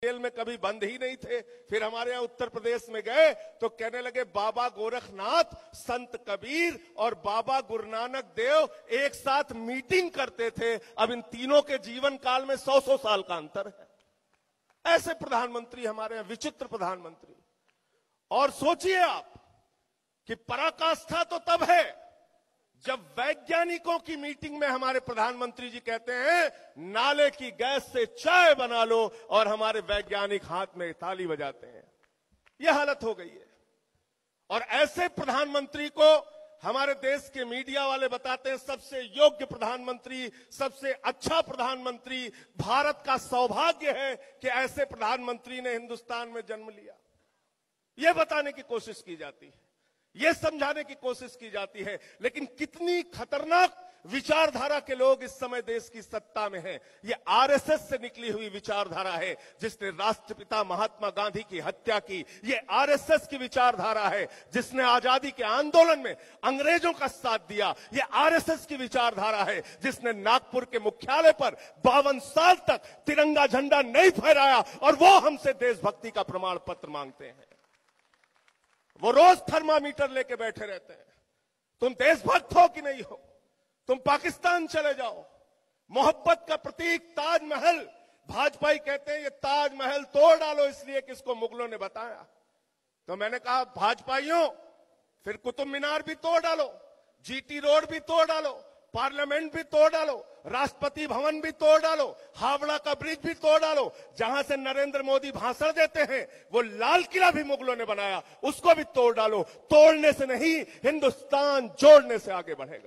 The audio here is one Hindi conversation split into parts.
जेल में कभी बंद ही नहीं थे। फिर हमारे यहाँ उत्तर प्रदेश में गए तो कहने लगे बाबा गोरखनाथ, संत कबीर और बाबा गुरु नानक देव एक साथ मीटिंग करते थे। अब इन तीनों के जीवन काल में 100-100 साल का अंतर है। ऐसे प्रधानमंत्री हमारे यहाँ, विचित्र प्रधानमंत्री। और सोचिए आप कि पराकाष्ठा तो तब है जब वैज्ञानिकों की मीटिंग में हमारे प्रधानमंत्री जी कहते हैं नाले की गैस से चाय बना लो, और हमारे वैज्ञानिक हाथ में ताली बजाते हैं। यह हालत हो गई है। और ऐसे प्रधानमंत्री को हमारे देश के मीडिया वाले बताते हैं सबसे योग्य प्रधानमंत्री, सबसे अच्छा प्रधानमंत्री। भारत का सौभाग्य है कि ऐसे प्रधानमंत्री ने हिंदुस्तान में जन्म लिया। यह बताने की कोशिश की जाती है, यह समझाने की कोशिश की जाती है। लेकिन कितनी खतरनाक विचारधारा के लोग इस समय देश की सत्ता में हैं। यह आरएसएस से निकली हुई विचारधारा है जिसने राष्ट्रपिता महात्मा गांधी की हत्या की। यह आरएसएस की विचारधारा है जिसने आजादी के आंदोलन में अंग्रेजों का साथ दिया। यह आरएसएस की विचारधारा है जिसने नागपुर के मुख्यालय पर 52 साल तक तिरंगा झंडा नहीं फहराया, और वो हमसे देशभक्ति का प्रमाण पत्र मांगते हैं। वो रोज थर्मामीटर लेके बैठे रहते हैं। तुम देशभक्त हो कि नहीं हो? तुम पाकिस्तान चले जाओ। मोहब्बत का प्रतीक ताजमहल, भाजपाई कहते हैं ये ताजमहल तोड़ डालो इसलिए कि इसको मुगलों ने बताया। तो मैंने कहा भाजपाइयों, फिर कुतुब मीनार भी तोड़ डालो, जीटी रोड भी तोड़ डालो, पार्लियामेंट भी तोड़ डालो, राष्ट्रपति भवन भी तोड़ डालो, हावड़ा का ब्रिज भी तोड़ डालो। जहां से नरेंद्र मोदी भाषण देते हैं वो लाल किला भी मुगलों ने बनाया, उसको भी तोड़ डालो। तोड़ने से नहीं, हिंदुस्तान जोड़ने से आगे बढ़ेगा।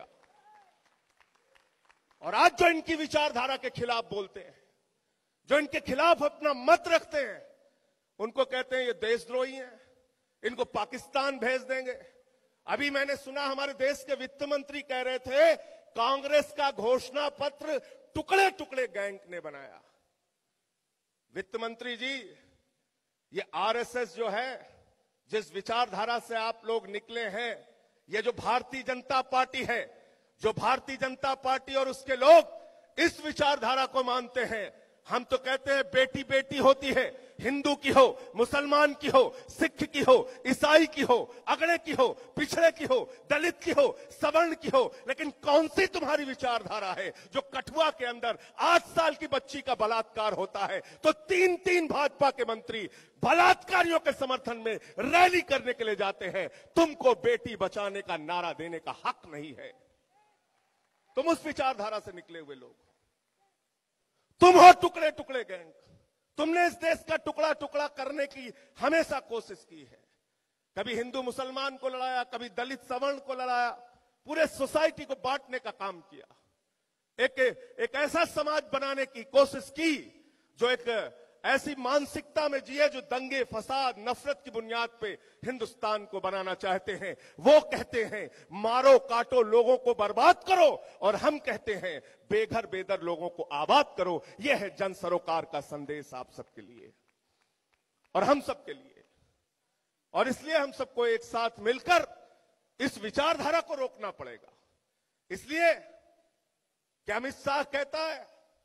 और आज जो इनकी विचारधारा के खिलाफ बोलते हैं, जो इनके खिलाफ अपना मत रखते हैं, उनको कहते हैं ये देशद्रोही हैं, इनको पाकिस्तान भेज देंगे। अभी मैंने सुना हमारे देश के वित्त मंत्री कह रहे थे कांग्रेस का घोषणा पत्र टुकड़े टुकड़े गैंग ने बनाया। वित्त मंत्री जी, ये आरएसएस जो है, जिस विचारधारा से आप लोग निकले हैं, ये जो भारतीय जनता पार्टी है, जो भारतीय जनता पार्टी और उसके लोग इस विचारधारा को मानते हैं। हम तो कहते हैं बेटी बेटी होती है, हिंदू की हो, मुसलमान की हो, सिख की हो, ईसाई की हो, अगड़े की हो, पिछड़े की हो, दलित की हो, सवर्ण की हो। लेकिन कौन सी तुम्हारी विचारधारा है जो कठुआ के अंदर 8 साल की बच्ची का बलात्कार होता है तो 3-3 भाजपा के मंत्री बलात्कारियों के समर्थन में रैली करने के लिए जाते हैं? तुमको बेटी बचाने का नारा देने का हक नहीं है। तुम उस विचारधारा से निकले हुए लोग, तुम हो टुकड़े टुकड़े गैंग। तुमने इस देश का टुकड़ा टुकड़ा करने की हमेशा कोशिश की है। कभी हिंदू मुसलमान को लड़ाया, कभी दलित सवर्ण को लड़ाया, पूरे सोसाइटी को बांटने का काम किया। एक ऐसा समाज बनाने की कोशिश की जो एक ऐसी मानसिकता में जिए जो दंगे, फसाद, नफरत की बुनियाद पे हिंदुस्तान को बनाना चाहते हैं। वो कहते हैं मारो काटो, लोगों को बर्बाद करो, और हम कहते हैं बेघर बेदर लोगों को आबाद करो। यह है जन सरोकार का संदेश आप सबके लिए और हम सबके लिए। और इसलिए हम सबको एक साथ मिलकर इस विचारधारा को रोकना पड़ेगा। इसलिए कि अमित शाह कहता है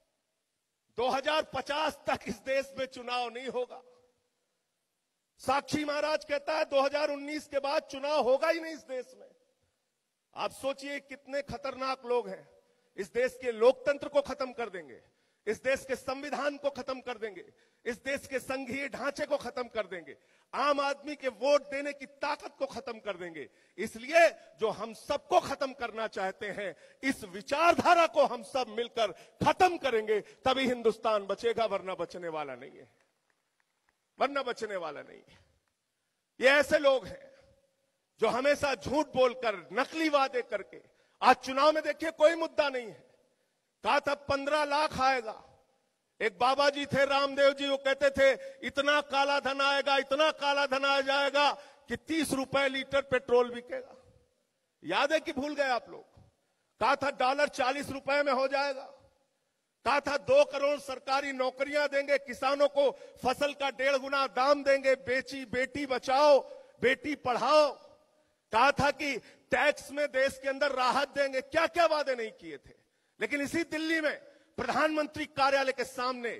2050 तक इस देश में चुनाव नहीं होगा। साक्षी महाराज कहता है 2019 के बाद चुनाव होगा ही नहीं इस देश में। आप सोचिए कितने खतरनाक लोग हैं। इस देश के लोकतंत्र को खत्म कर देंगे, इस देश के संविधान को खत्म कर देंगे, इस देश के संघीय ढांचे को खत्म कर देंगे, आम आदमी के वोट देने की ताकत को खत्म कर देंगे। इसलिए जो हम सबको खत्म करना चाहते हैं, इस विचारधारा को हम सब मिलकर खत्म करेंगे, तभी हिंदुस्तान बचेगा, वरना बचने वाला नहीं है, वरना बचने वाला नहीं है। ये ऐसे लोग हैं जो हमेशा झूठ बोलकर, नकली वादे करके, आज चुनाव में देखिए कोई मुद्दा नहीं है। कहा था 15 लाख आएगा। एक बाबा जी थे रामदेव जी, वो कहते थे इतना काला धन आएगा, इतना काला धन आ जाएगा कि 30 रुपए लीटर पेट्रोल बिकेगा। याद है कि भूल गए आप लोग? कहा था डॉलर 40 रुपए में हो जाएगा। कहा था 2 करोड़ सरकारी नौकरियां देंगे, किसानों को फसल का 1.5 गुना दाम देंगे, बेटी बचाओ बेटी पढ़ाओ। कहा था कि टैक्स में देश के अंदर राहत देंगे। क्या क्या वादे नहीं किए थे। लेकिन इसी दिल्ली में प्रधानमंत्री कार्यालय के सामने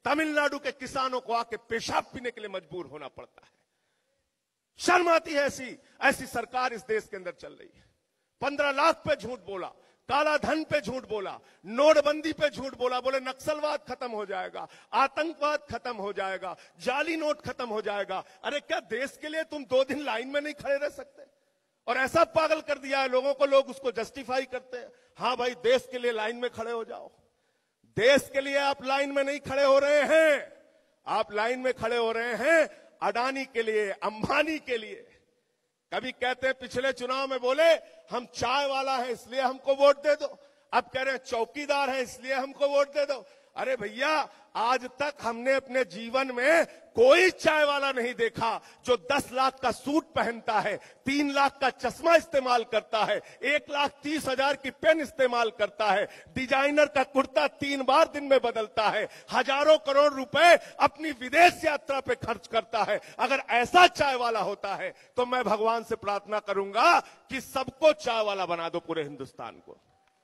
तमिलनाडु के किसानों को आके पेशाब पीने के लिए मजबूर होना पड़ता है। शर्म आती है ऐसी सरकार इस देश के अंदर चल रही है। 15 लाख पे झूठ बोला, काला धन पे झूठ बोला, नोटबंदी पे झूठ बोला, बोले नक्सलवाद खत्म हो जाएगा, आतंकवाद खत्म हो जाएगा, जाली नोट खत्म हो जाएगा। अरे क्या देश के लिए तुम 2 दिन लाइन में नहीं खड़े रह सकते? और ऐसा पागल कर दिया है लोगों को, लोग उसको जस्टिफाई करते हैं। हाँ भाई, देश के लिए लाइन में खड़े हो जाओ। देश के लिए आप लाइन में नहीं खड़े हो रहे हैं, आप लाइन में खड़े हो रहे हैं अडानी के लिए, अंबानी के लिए। कभी कहते हैं, पिछले चुनाव में बोले हम चाय वाला है इसलिए हमको वोट दे दो, अब कह रहे हैं चौकीदार है इसलिए हमको वोट दे दो। अरे भैया, आज तक हमने अपने जीवन में कोई चाय वाला नहीं देखा जो 10 लाख का सूट पहनता है, 3 लाख का चश्मा इस्तेमाल करता है, 1,30,000 की पेन इस्तेमाल करता है, डिजाइनर का कुर्ता 3 बार दिन में बदलता है, हजारों करोड़ रुपए अपनी विदेश यात्रा पे खर्च करता है। अगर ऐसा चाय वाला होता है तो मैं भगवान से प्रार्थना करूंगा कि सबको चाय वाला बना दो, पूरे हिंदुस्तान को।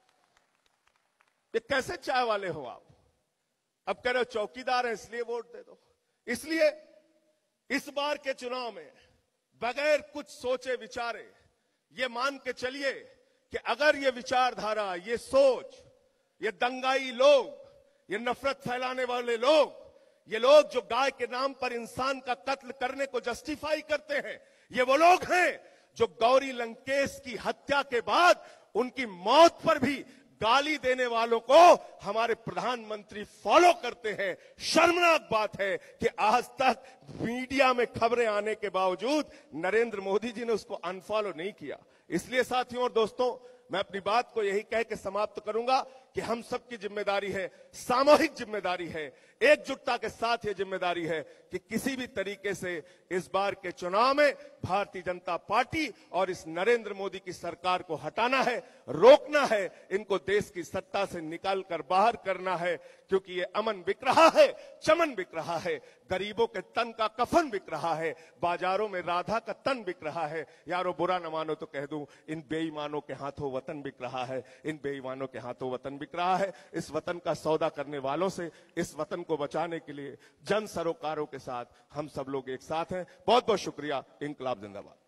ये कैसे चाय वाले हो आप? अब कह रहे हो चौकीदार है इसलिए वोट दे दो। इसलिए इस बार के चुनाव में बगैर कुछ सोचे विचारे ये मान के चलिए कि अगर ये विचारधारा, ये सोच, ये दंगाई लोग, ये नफरत फैलाने वाले लोग, ये लोग जो गाय के नाम पर इंसान का कत्ल करने को जस्टिफाई करते हैं, ये वो लोग हैं जो गौरी लंकेश की हत्या के बाद उनकी मौत पर भी गाली देने वालों को हमारे प्रधानमंत्री फॉलो करते हैं। शर्मनाक बात है कि आज तक मीडिया में खबरें आने के बावजूद नरेंद्र मोदी जी ने उसको अनफॉलो नहीं किया। इसलिए साथियों और दोस्तों, मैं अपनी बात को यही कह के समाप्त करूंगा कि हम सबकी जिम्मेदारी है, सामूहिक जिम्मेदारी है, एकजुटता के साथ ये जिम्मेदारी है कि किसी भी तरीके से इस बार के चुनाव में भारतीय जनता पार्टी और इस नरेंद्र मोदी की सरकार को हटाना है, रोकना है, इनको देश की सत्ता से निकाल कर बाहर करना है, क्योंकि ये अमन बिक रहा है, चमन बिक रहा है, गरीबों के तन का कफन बिक रहा है, बाजारों में राधा का तन बिक रहा है। यारो बुरा न मानो तो कह दूं, इन बेईमानों के हाथों वतन बिक रहा है, इन बेईमानों के हाथों वतन बिक रहा है। इस वतन का सौदा करने वालों से, इस वतन को बचाने के लिए जन सरोकारों के साथ हम सब लोग एक साथ हैं। बहुत बहुत शुक्रिया। इंकलाब जिंदाबाद।